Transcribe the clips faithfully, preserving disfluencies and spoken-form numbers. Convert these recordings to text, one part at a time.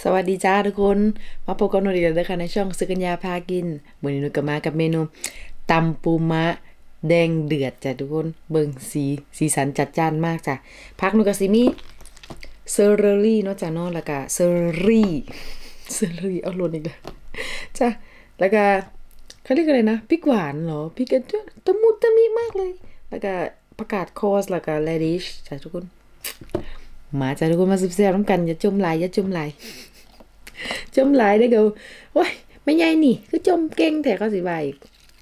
สวัสดีจ้าทุกคนมาพบกับหนูดีกแล้วนะคะในช่องสุกัญญาพากินมื้อนี้หนูก็มากับเมนูตำปูมะแดงเดือดจ้ะทุกคนเบิ่งสีสีสันจัดจ้านมากจ้ะผักหนูก็สิมีเซอร์รี่เนาะจ้ะเนาะแล้วก็เซอร์รี่เซอร์รี่เอาหล่นอีกแล้วจ้ะแล้วก็เขาเรียกอะไรนะพริกหวานเหรอพริกกระเทียมตะมุตะมิมากเลยแล้วก็ผักกาดคอสแล้วก็เรดิชจ้ะทุกคนมาจ้ะทุกคนมาแซ่บๆน้ำกันอย่าจมไหลอย่าจมไหลจมไหลได้เกาโอ้ยไม่ใหญ่นี่คือจมเก่งแต่เขาสิว่าอีก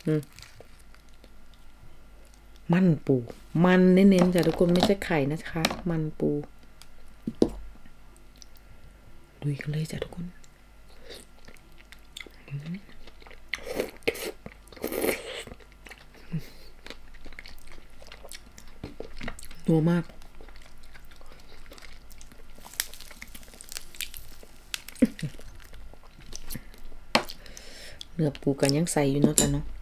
มันปูมันเน้นๆจ้ะทุกคนไม่ใช่ไข่นะคะมันปูลุยกันเลยจ้ะทุกคนนัวมากเนื้อปูกันยังใส่อยู่เนาะจ้ะเนาะ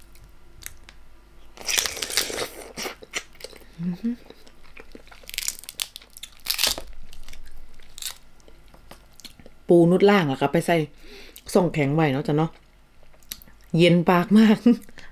ปูนุดล่างอะครับไปใส่ส่องแข็งไว้เนาะจ้ะเนาะเย็นปากมาก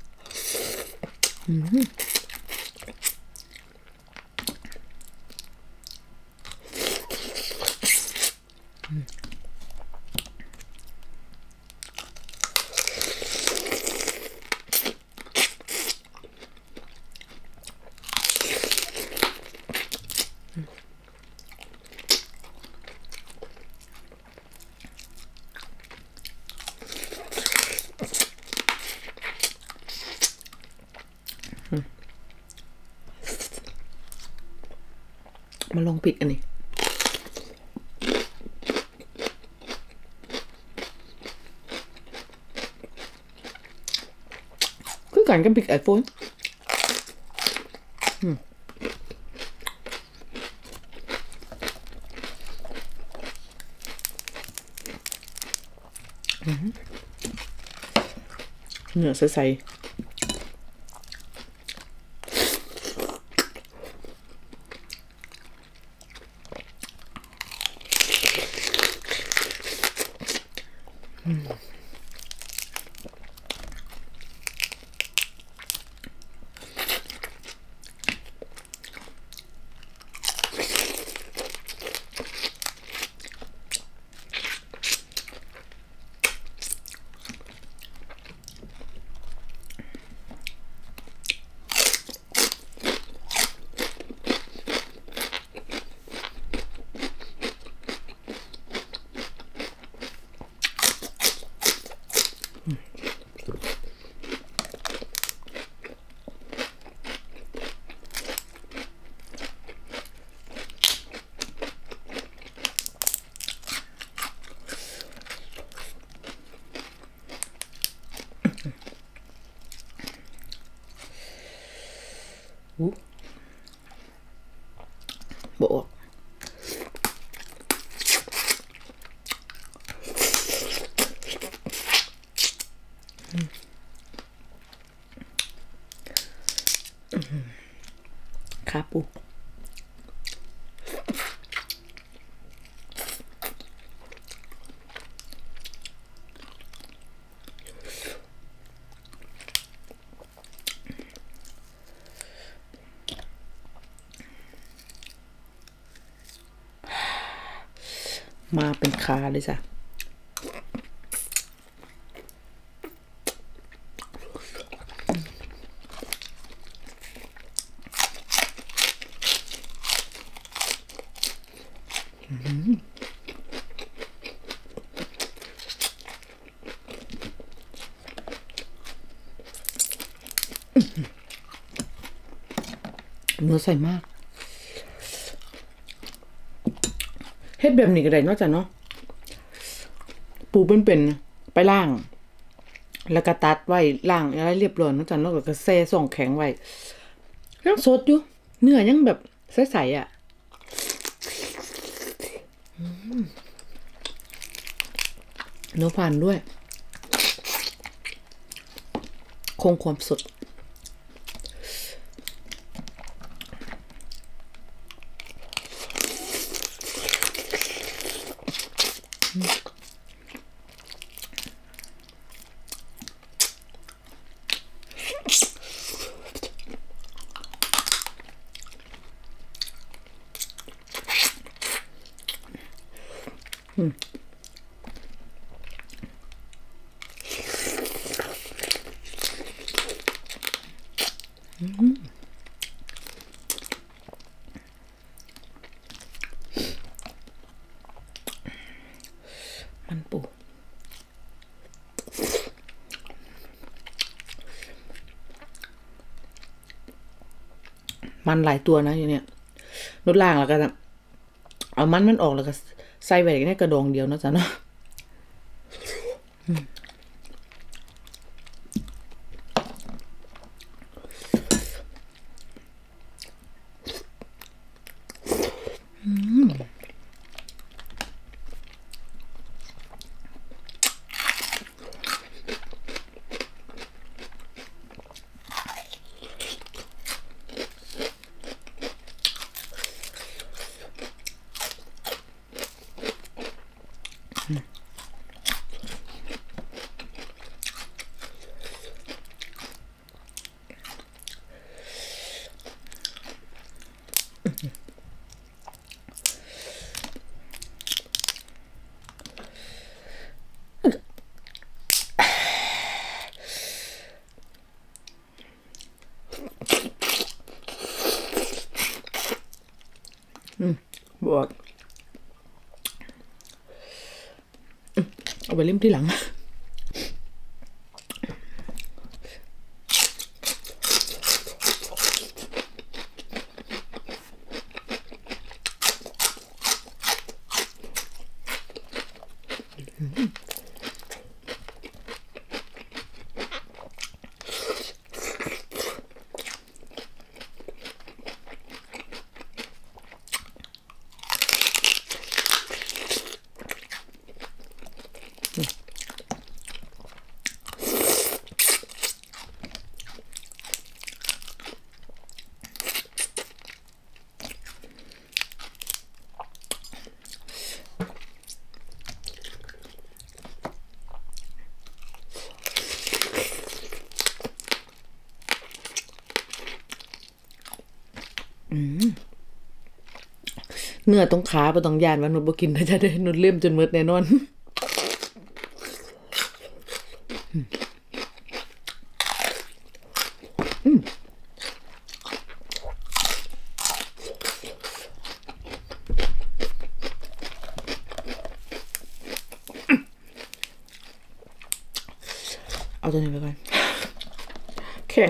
มาลองปิดอันนี้คือกันกับปิดไอโฟนเนื้อใสๆอู้บอกขาปูมาเป็นคาเลยจ้ะเนื้อใส่มากเฮ็ดแบบนี้ก็ได้นอกจากเนาะปูเป็นๆไปล่างแล้วก็ตัดไว้ล่างอะไรเรียบร้อยนอกจากเนาะแล้วก็แช่ส่องแข็งไว้ยังสดอยู่เนื้อยังแบบใสๆอ่ะเนื้อพันด้วยคงความสดมันปูมันหลายตัวนะอยู่เนี่ยลดล่างแล้วกันเอามันมันออกแล้วก็ใส่ไว้ในกระดองเดียวนะจ๊ะเนาะอืมบวกเอาไปเล่มที่หลังเนื้อตรงขาบ่ต้องย่านว่าหนูบ่กินนะจ๊ะเด้อหนูเลี่ยมจนหมดแน่นอนเอาตัวนี้ไปก่อนแข็ง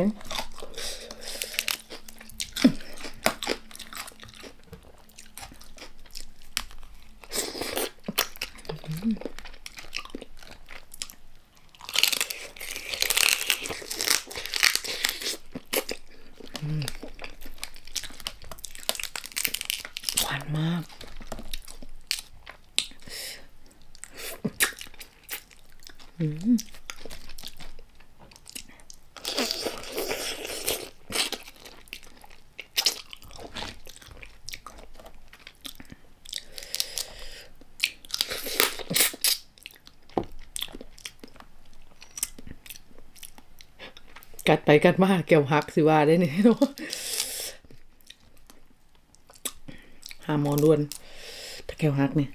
หวานมากอืมกัดไปกัดมาแก้วหักสิว่าได้นี่เนาะหาหมอด่วนถ้าแก้วหักเนี่ย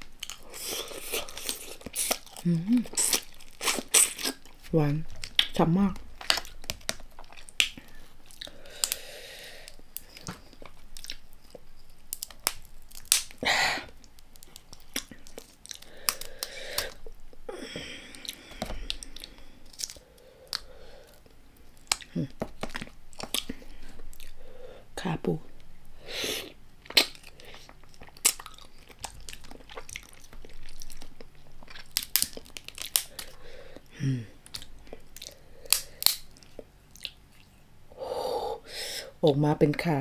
หวานฉ่ำมากขาปูออกมาเป็นขา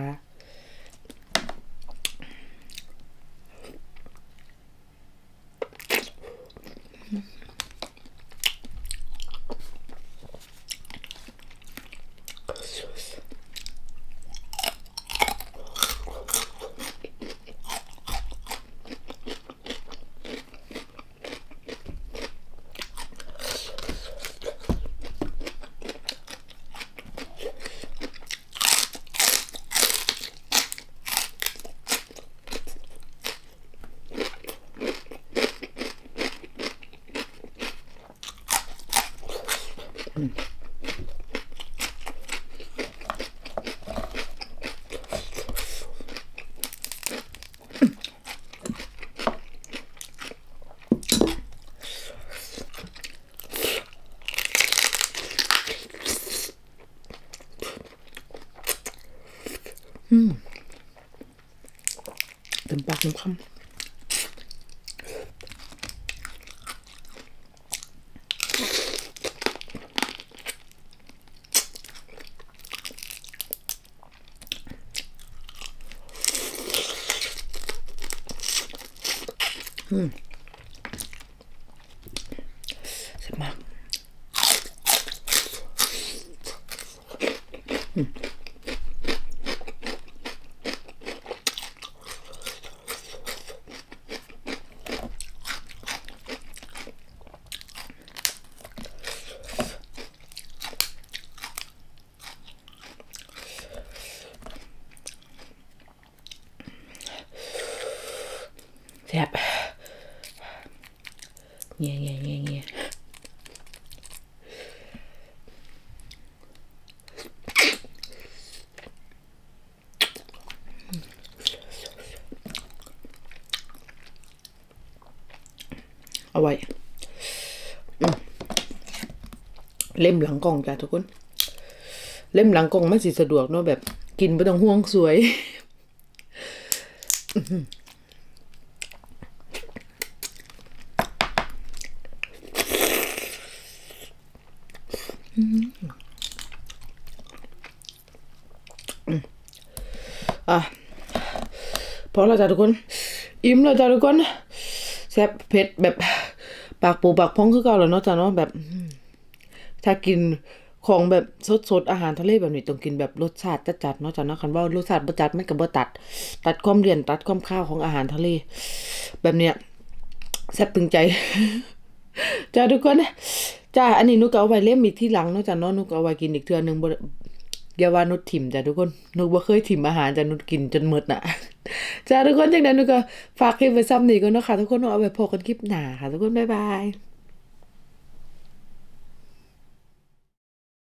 อืมเต็มปากเต็มคำอืมแซ่บมากอืมแซ่บเงี้ยเงี้ยเงี้ยเงี้ยเอาไว้เล่มหลังกล่องจ้ะทุกคนเล่มหลังกล่องมันสิสะดวกเนาะแบบกินไม่ต้องห่วงสวยอ่ะพอแล้วจ้ะทุกคนอิ่มแล้วจ้ะทุกคนแซ่บเผ็ดแบบปากปูปากพองคือเก่าแล้วเนาะจ้ะเนาะแบบถ้ากินของแบบสดๆอาหารทะเลแบบนี้ต้องกินแบบรสชาติจัดๆเนาะจ้ะเนาะคันว่ารสชาติบ่จัดมันก็บ่ตัดตัดความเลี่ยนตัดความคาวของอาหารทะเลแบบเนี้ยแซ่บถึงใจจ้าทุกคนจ้าอันนี้นุก็เอาไว้เล่มอีกที่หลังเนาะจ้าเนาะนุก็เอาไว้กินอีกเทื่อนึงบ่อย่าว่านุถิ่มจ้าทุกคนนุบ่เคยถิ่มอาหารจ้านุกินจนหมดน่ะจ้าทุกคนจังได๋นุก็ฝากคลิปไว้ซ้ำนี้ก่อนเนาะค่ะทุกคนเอาไว้พบกันคลิปหน้าค่ะทุกคนบ๊ายบาย